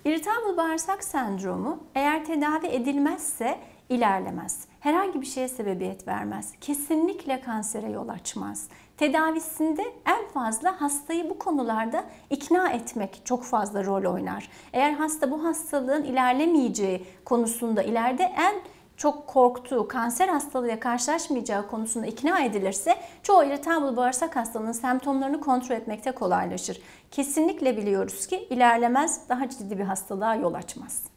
İrritabl bağırsak sendromu eğer tedavi edilmezse ilerlemez. Herhangi bir şeye sebebiyet vermez. Kesinlikle kansere yol açmaz. Tedavisinde en fazla hastayı bu konularda ikna etmek çok fazla rol oynar. Eğer hasta bu hastalığın ilerlemeyeceği konusunda ileride en çok korktuğu, kanser hastalığıyla karşılaşmayacağı konusunda ikna edilirse çoğu irritabl bağırsak hastalığının semptomlarını kontrol etmekte kolaylaşır. Kesinlikle biliyoruz ki ilerlemez, daha ciddi bir hastalığa yol açmaz.